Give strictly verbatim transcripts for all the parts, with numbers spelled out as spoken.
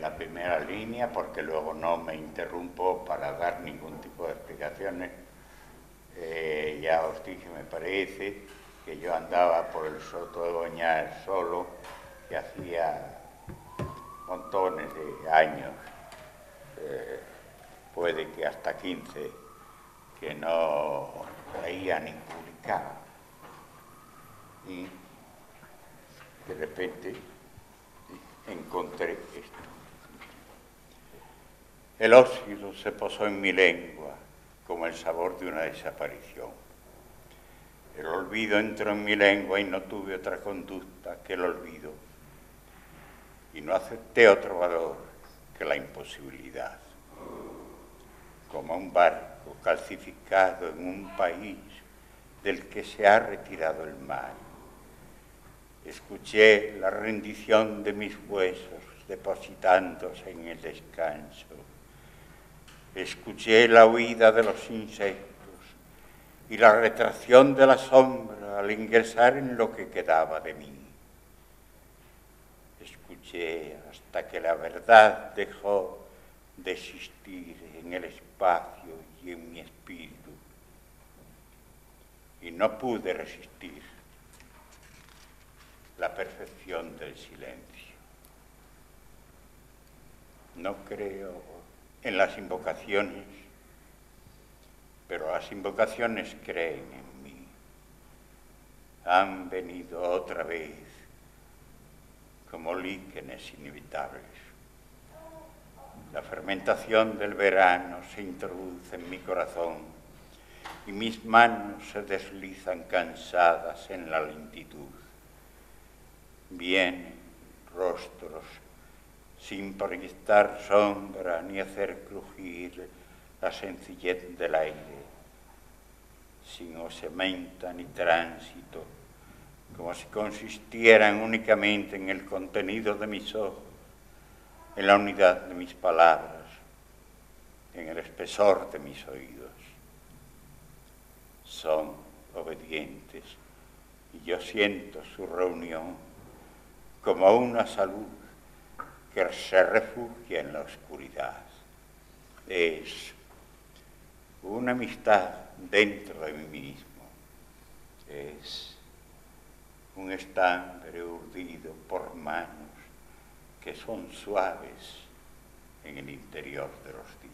en la primera línea, porque luego no me interrumpo para dar ningún tipo de explicaciones. Eh, ya os dije, me parece, que yo andaba por el Soto de Doñar solo, que hacía montones de años, eh, puede que hasta quince, que no leía ni publicaba. Y de repente encontré esto. El óxido se posó en mi lengua como el sabor de una desaparición. El olvido entró en mi lengua y no tuve otra conducta que el olvido. Y no acepté otro valor que la imposibilidad. Como un barco calcificado en un país del que se ha retirado el mar. Escuché la rendición de mis huesos depositándose en el descanso. Escuché la huida de los insectos y la retracción de la sombra al ingresar en lo que quedaba de mí. Escuché hasta que la verdad dejó de existir en el espacio y en mi espíritu. Y no pude resistir la perfección del silencio. No creo en las invocaciones, pero las invocaciones creen en mí. Han venido otra vez como líquenes inevitables. La fermentación del verano se introduce en mi corazón y mis manos se deslizan cansadas en la lentitud. Vienen rostros sin proyectar sombra ni hacer crujir la sencillez del aire, sin osamenta ni tránsito, como si consistieran únicamente en el contenido de mis ojos, en la unidad de mis palabras, en el espesor de mis oídos. Son obedientes y yo siento su reunión como una salud que se refugia en la oscuridad. Es una amistad dentro de mí mismo. Es un estambre urdido por manos que son suaves en el interior de los días.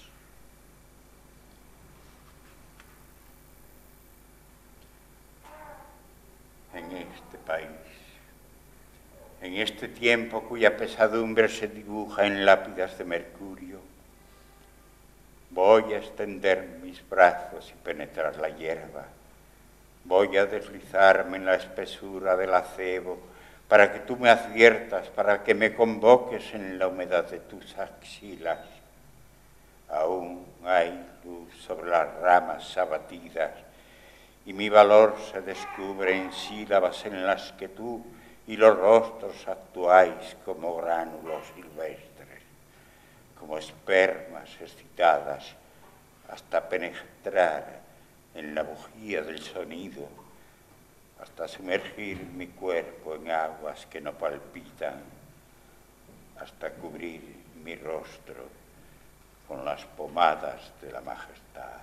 En este país, en este tiempo cuya pesadumbre se dibuja en lápidas de mercurio, voy a extender mis brazos y penetrar la hierba. Voy a deslizarme en la espesura del acebo para que tú me adviertas, para que me convoques en la humedad de tus axilas. Aún hay luz sobre las ramas abatidas y mi valor se descubre en sílabas en las que tú y los rostros actuáis como gránulos silvestres, como espermas excitadas hasta penetrar en la bujía del sonido, hasta sumergir mi cuerpo en aguas que no palpitan, hasta cubrir mi rostro con las pomadas de la majestad.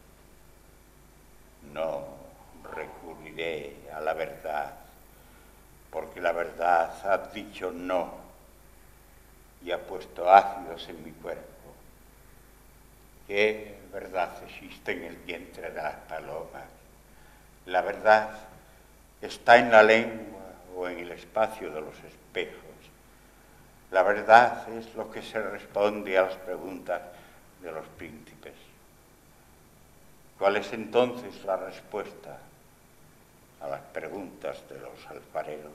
No recurriré a la verdad, porque la verdad ha dicho no y ha puesto ácidos en mi cuerpo. ¿Qué verdad existe en el vientre de las palomas? La verdad está en la lengua o en el espacio de los espejos. La verdad es lo que se responde a las preguntas de los príncipes. ¿Cuál es entonces la respuesta a las preguntas de los alfareros?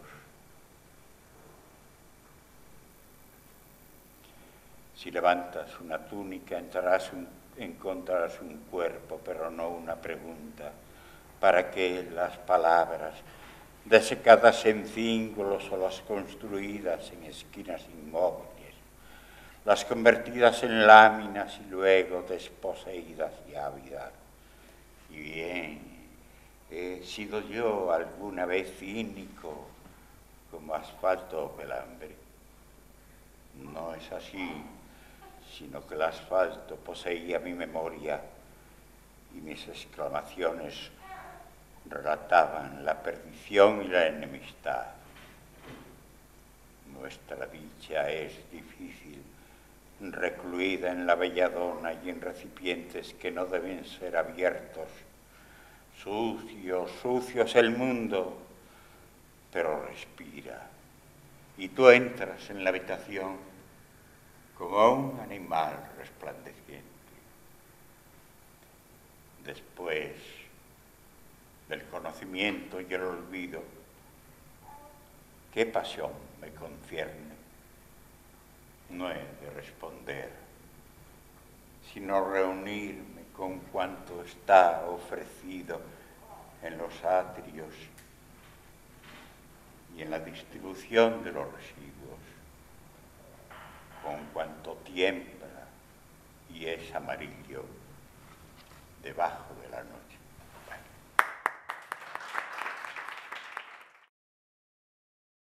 Si levantas una túnica, entrarás un, encontrarás un cuerpo, pero no una pregunta, para que las palabras, desecadas en cíngulos o las construidas en esquinas inmóviles, las convertidas en láminas y luego desposeídas y ávidas. Y bien, he sido yo alguna vez cínico como asfalto o pelambre. No es es así, sino que el asfalto poseía mi memoria y mis exclamaciones relataban la perdición y la enemistad. Nuestra dicha es difícil, recluida en la belladona y en recipientes que no deben ser abiertos. Sucio, sucio es el mundo, pero respira. Y tú entras en la habitación como un animal resplandeciente. Después del conocimiento y el olvido, ¿qué pasión me concierne? No he de responder, sino reunirme con cuanto está ofrecido en los atrios y en la distribución de los residuos, con cuanto tiembla y es amarillo debajo de